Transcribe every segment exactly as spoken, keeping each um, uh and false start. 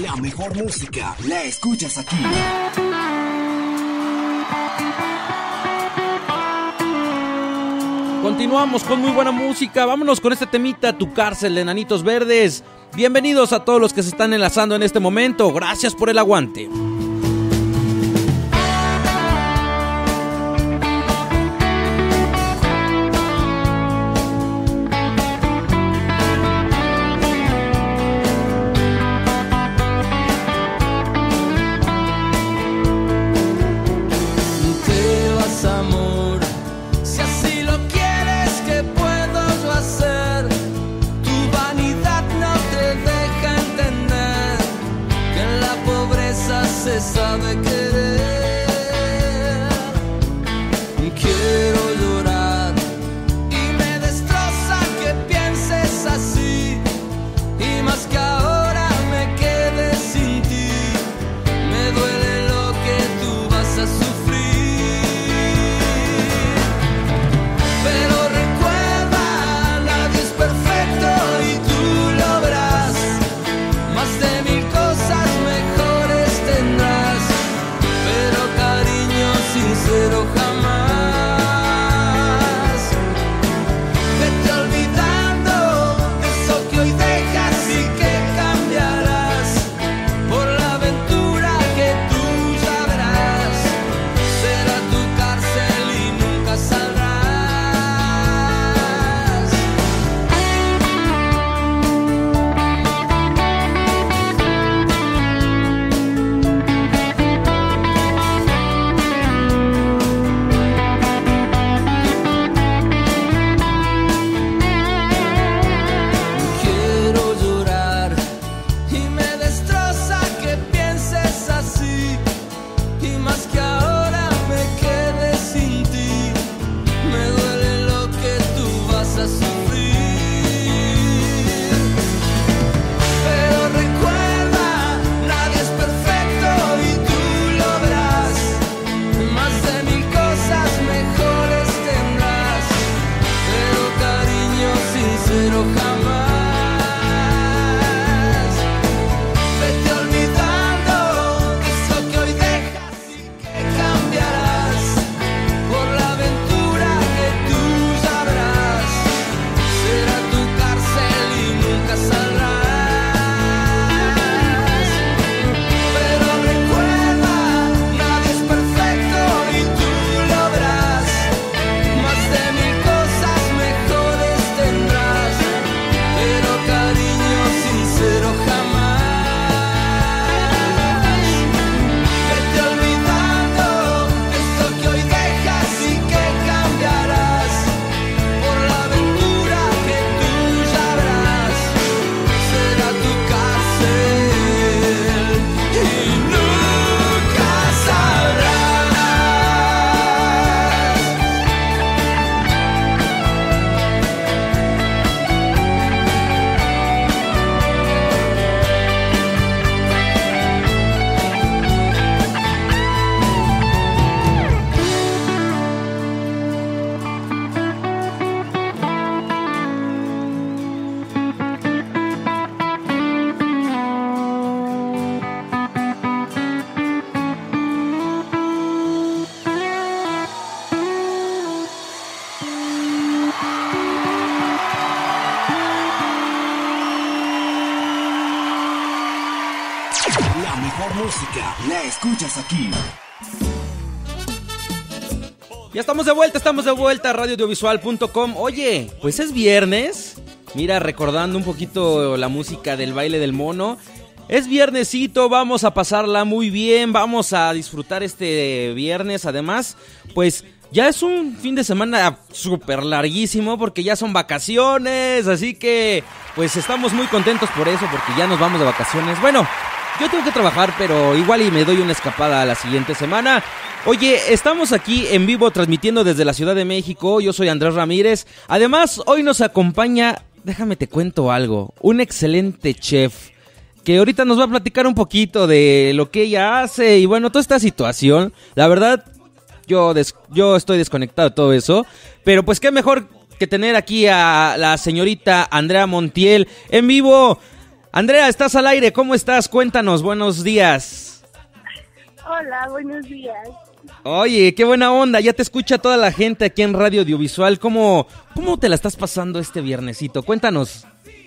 La mejor música la escuchas aquí. Continuamos con muy buena música. Vámonos con este temita, Tu Cárcel, de Enanitos Verdes. Bienvenidos a todos los que se están enlazando en este momento. Gracias por el aguante. Sabe querer, quiero llorar y me destroza que pienses así, y más que ahora me quede sin ti, me duele lo que tú vas a sufrir, pero recuerda, nadie es perfecto y tú lo verás, más de mil cosas mejores tendrás, pero cariño sincero jamás. Vete olvidando eso que hoy dejas y que cambiarás por la aventura que tú ya verás. Será tu cárcel y nunca saldrás. Quiero llorar y me destroza que pienses así, y más que ahora me quede sin ti, me duele lo que tú vas a sufrir, pero recuerda, nadie es perfecto y tú lo verás, más de mil cosas mejores tendrás, pero cariño sincero jamás. Vete olvidando eso que hoy dejas y que cambiarás por la aventura que tú ya verás. Será tu cárcel y nunca saldrás. Pero recuerda, nadie es perfecto y tú lo verás. Más de mil cosas mejores tendrás, pero cariño sincero jamás. Vete olvidando esto que hoy dejas y que cambiarás por la aventura que tú ya verás. Será tu cárcel y nunca saldrás. La mejor música la escuchas aquí. Ya estamos de vuelta, estamos de vuelta a radio audiovisual punto com. Oye, pues es viernes. Mira, recordando un poquito la música del baile del mono. Es viernesito, vamos a pasarla muy bien, vamos a disfrutar este viernes. Además, pues ya es un fin de semana súper larguísimo porque ya son vacaciones. Así que, pues estamos muy contentos por eso, porque ya nos vamos de vacaciones. Bueno, yo tengo que trabajar, pero igual y me doy una escapada la siguiente semana. Oye, estamos aquí en vivo transmitiendo desde la Ciudad de México. Yo soy Andrés Ramírez. Además, hoy nos acompaña, déjame te cuento algo, un excelente chef que ahorita nos va a platicar un poquito de lo que ella hace y bueno, toda esta situación. La verdad, yo, des- yo estoy desconectado de todo eso, pero pues qué mejor que tener aquí a la señorita Andrea Montiel en vivo. Andrea, estás al aire, ¿cómo estás? Cuéntanos, buenos días. Hola, buenos días. Oye, qué buena onda, ya te escucha toda la gente aquí en Radio Audiovisual. ¿Cómo, cómo te la estás pasando este viernesito? Cuéntanos.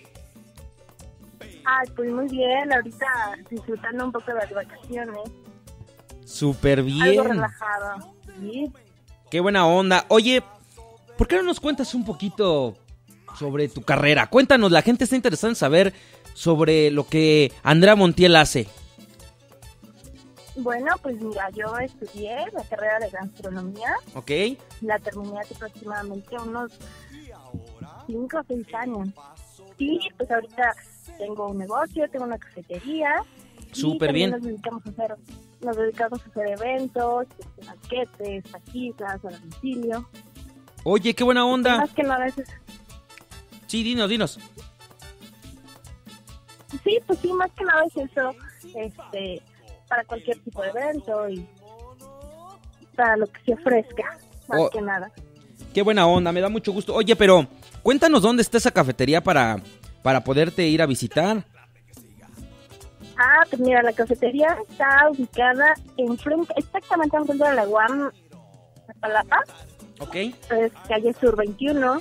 Ay, pues muy bien, ahorita disfrutando un poco de las vacaciones. Súper bien. Algo relajado, ¿sí? Qué buena onda. Oye, ¿por qué no nos cuentas un poquito sobre tu carrera? Cuéntanos, la gente está interesada en saber sobre lo que Andrea Montiel hace. Bueno, pues mira, yo estudié la carrera de gastronomía. Ok. La terminé hace aproximadamente unos cinco o seis años. Y pues ahorita tengo un negocio, tengo una cafetería. Súper bien. Nos dedicamos a hacer, nos dedicamos a hacer eventos, banquetes, taquizas, a domicilio. Oye, qué buena onda. Más que nada es... Sí, dinos, dinos. Sí, pues sí, más que nada es eso, este, para cualquier tipo de evento y para lo que se ofrezca, más Oh, que nada. Qué buena onda, me da mucho gusto. Oye, pero cuéntanos dónde está esa cafetería para, para poderte ir a visitar. Ah, pues mira, la cafetería está ubicada enfrente, exactamente enfrente de la U A M, Palapa, Ok. es calle Sur veintiuno.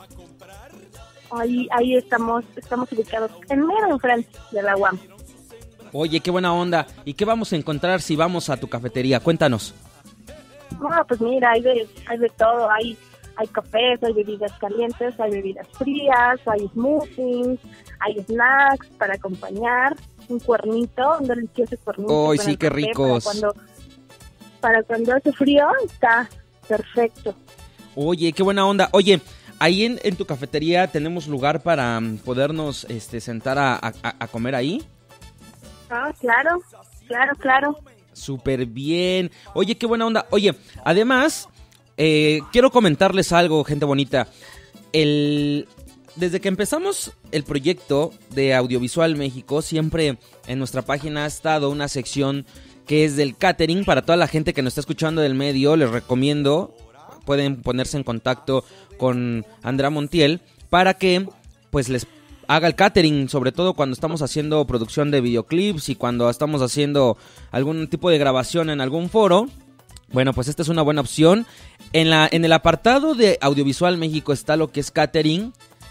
Ahí, ahí estamos, estamos ubicados en mero enfrente de la U A M. Oye, qué buena onda. ¿Y qué vamos a encontrar si vamos a tu cafetería? Cuéntanos. No, pues mira, hay de, hay de todo, hay, hay cafés, hay bebidas calientes, hay bebidas frías, hay smoothies, hay snacks para acompañar, un cuernito, un delicioso cuernito. ¡Ay, con sí, el qué café ricos! Para cuando, para cuando hace frío, está perfecto. Oye, qué buena onda. Oye, ahí en, en tu cafetería tenemos lugar para um, podernos este, sentar a, a, a comer ahí. Ah, claro, claro, claro. Súper bien. Oye, qué buena onda. Oye, además, eh, quiero comentarles algo, gente bonita. El... Desde que empezamos el proyecto de Audiovisual México, siempre en nuestra página ha estado una sección que es del catering. Para toda la gente que nos está escuchando del medio, les recomiendo, pueden ponerse en contacto con Andrea Montiel para que pues les haga el catering, sobre todo cuando estamos haciendo producción de videoclips y cuando estamos haciendo algún tipo de grabación en algún foro. Bueno, pues esta es una buena opción. En, la, en el apartado de Audiovisual México está lo que es catering.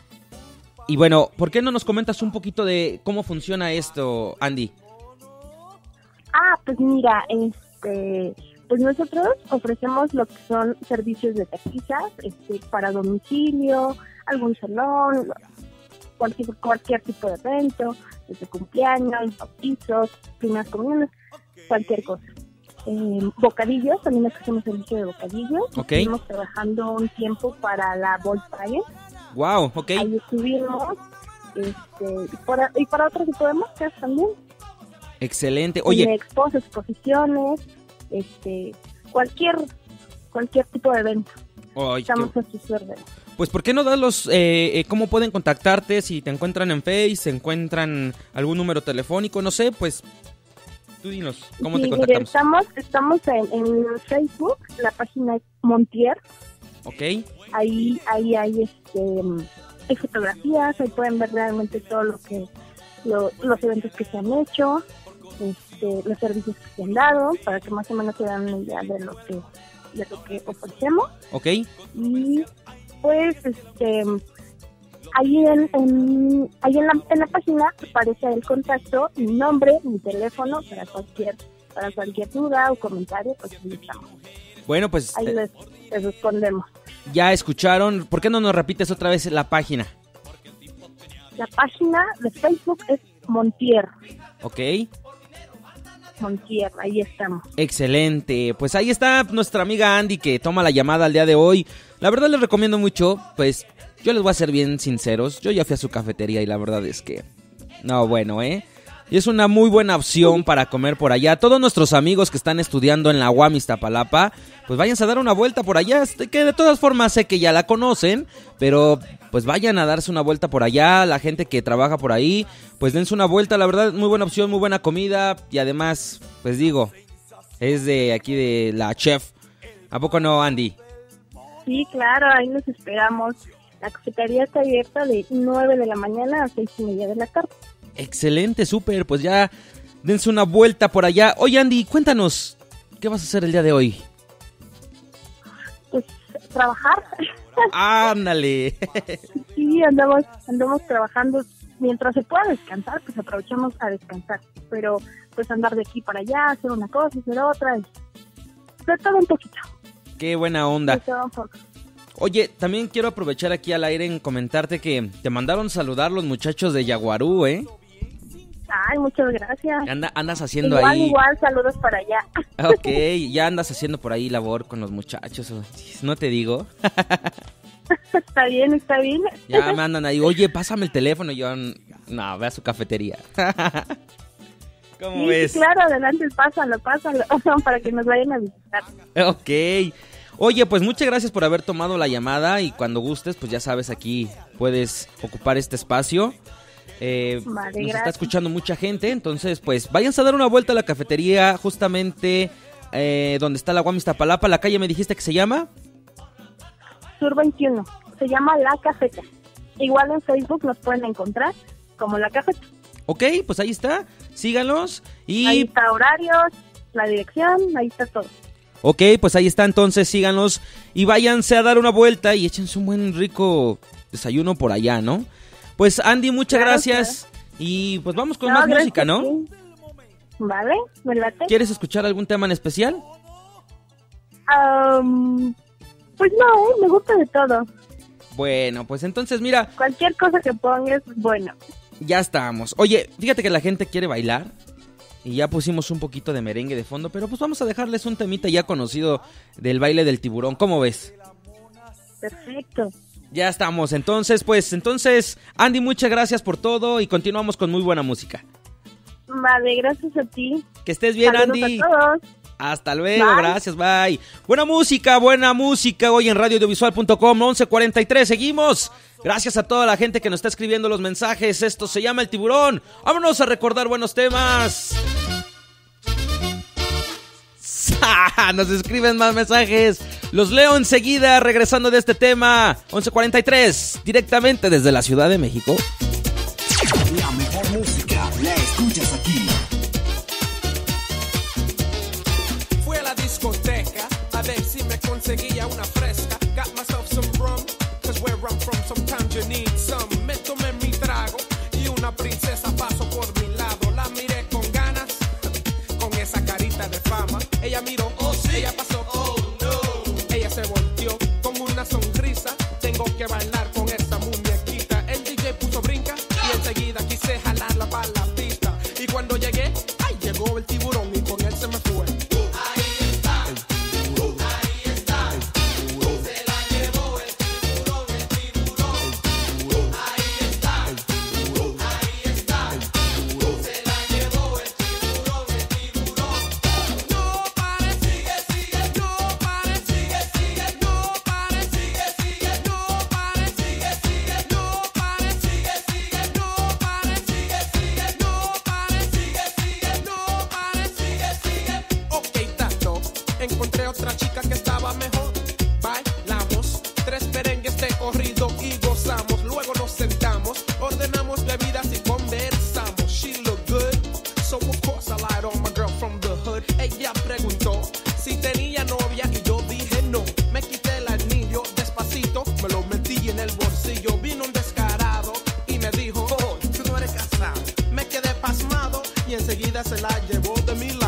Y bueno, ¿por qué no nos comentas un poquito de cómo funciona esto, Andy? Ah, pues mira, este, pues nosotros ofrecemos lo que son servicios de taquizas, este, para domicilio, algún salón, cualquier, cualquier tipo de evento, desde cumpleaños, bautizos, primeras comuniones, cualquier cosa. Eh, bocadillos, también ofrecemos servicio de bocadillos. Ok. Estuvimos trabajando un tiempo para la Volkswagen. Wow, ok. Ahí estuvimos, este, y para, y para otro tipo de marcas también. Excelente. En Oye, expos, exposiciones, este, cualquier, cualquier tipo de evento. oye, Estamos qué- a sus órdenes. pues ¿por qué no das los, eh, eh, cómo pueden contactarte si te encuentran en Face, se encuentran algún número telefónico, no sé, pues tú dinos, ¿cómo Sí, te mire, contactamos? estamos, estamos en, en Facebook, la página es Montier. Ok, Ahí, ahí hay este, hay fotografías, ahí pueden ver realmente todo lo que, lo- los eventos que se han hecho, este, los servicios que se han dado, para que más o menos se dan una idea de lo que, de lo que ofrecemos. ok, Y pues este ahí en, en ahí en la, en la página aparece el contacto, mi nombre, mi teléfono para cualquier para cualquier duda o comentario, pues ahí estamos. bueno, pues Ahí eh, les, les respondemos. ya escucharon, ¿por qué no nos repites otra vez la página? La página de Facebook es Montier, Ok, Montier, ahí estamos. excelente, pues ahí está nuestra amiga Andy que toma la llamada al día de hoy. La verdad les recomiendo mucho, pues yo les voy a ser bien sinceros, yo ya fui a su cafetería y la verdad es que, no, bueno, ¿eh? Y es una muy buena opción para comer por allá. Todos nuestros amigos que están estudiando en la U A M Iztapalapa, pues váyanse a dar una vuelta por allá, este, que de todas formas sé que ya la conocen, pero pues vayan a darse una vuelta por allá. La gente que trabaja por ahí, pues dense una vuelta, la verdad, muy buena opción, muy buena comida. Y además, pues digo, es de aquí de la chef. ¿A poco no, Andy? Sí, claro, ahí nos esperamos. La cafetería está abierta de nueve de la mañana a seis y media de la tarde. Excelente, súper, pues ya dense una vuelta por allá. Oye, Andy, cuéntanos, ¿qué vas a hacer el día de hoy? Pues trabajar. Ándale. Sí, andamos, andamos trabajando. Mientras se pueda descansar, pues aprovechamos a descansar. Pero pues andar de aquí para allá, hacer una cosa, hacer otra. Y de todo un poquito. Qué buena onda. De todo un poco. Oye, también quiero aprovechar aquí al aire en comentarte que te mandaron saludar los muchachos de Yaguarú, ¿eh? Ay, muchas gracias. Anda, andas haciendo igual, ahí... Igual, saludos para allá. Ok, ya andas haciendo por ahí labor con los muchachos, no te digo. Está bien, está bien. Ya me andan ahí, oye, pásame el teléfono. Y yo, no, ve a su cafetería. ¿Cómo Sí, ves? sí, claro, adelante, pásalo, pásalo, para que nos vayan a visitar. Ok. Oye, pues muchas gracias por haber tomado la llamada y cuando gustes, pues ya sabes, aquí puedes ocupar este espacio. Eh, Vale, nos gracias. está escuchando mucha gente, entonces pues váyanse a dar una vuelta a la cafetería justamente eh, donde está la Guam Iztapalapa. La calle me dijiste que se llama... Sur veintiuno, se llama La Cafeta. Igual en Facebook nos pueden encontrar como La Cafeta. Ok, pues ahí está, síganos y... Ahí está horarios, la dirección, ahí está todo. Ok, pues ahí está, entonces síganos y váyanse a dar una vuelta y échense un buen rico desayuno por allá, ¿no? Pues Andy, muchas Claro, gracias y pues vamos con No, más gracias, música, ¿no? sí. Vale, me late. ¿Quieres escuchar algún tema en especial? Um, pues no, ¿eh? Me gusta de todo. Bueno, pues entonces mira, Cualquier cosa que pongas, bueno. ya estamos. Oye, fíjate que la gente quiere bailar y ya pusimos un poquito de merengue de fondo, pero pues vamos a dejarles un temita ya conocido del baile del tiburón. ¿Cómo ves? Perfecto. Ya estamos, entonces, pues, entonces, Andy, muchas gracias por todo y continuamos con muy buena música. Vale, gracias a ti. Que estés bien, Saludos Andy. a todos. Hasta luego, Bye. gracias, bye. Buena música, buena música hoy en radio audiovisual punto com, once cuarenta y tres, seguimos. Gracias a toda la gente que nos está escribiendo los mensajes, esto se llama El Tiburón. Vámonos a recordar buenos temas. Nos escriben más mensajes. Los leo enseguida, regresando de este tema. once cuarenta y tres, directamente desde la Ciudad de México. La mejor música la escuchas aquí. Fui a la discoteca a ver si me conseguía una fresca. Got myself some rum, cause where I'm from sometimes you need some. Me tomé mi trago y una princesa pasó por mi lado. La miré con ganas, con esa carita de fama. Ella miró, oh sí, ella pasó, oh no. Ella se volteó con una sonrisa. Tengo que bailar con esa muñequita. El D J puso brinca y enseguida quise jalarla para la pista. Y cuando llegué, ay, llegó el tiburón y con él se me fue. Encontré otra chica que estaba mejor. Bailamos tres merengues de corrido y gozamos. Luego nos sentamos, ordenamos bebidas y conversamos. She looked good, so of course I lied on my girl from the hood. Ella preguntó si tenía novia y yo dije no. Me quité el anillo despacito, me lo metí en el bolsillo. Vino un descarado y me dijo, oh, tú no eres casado. Me quedé pasmado y enseguida se la llevó de mi lado.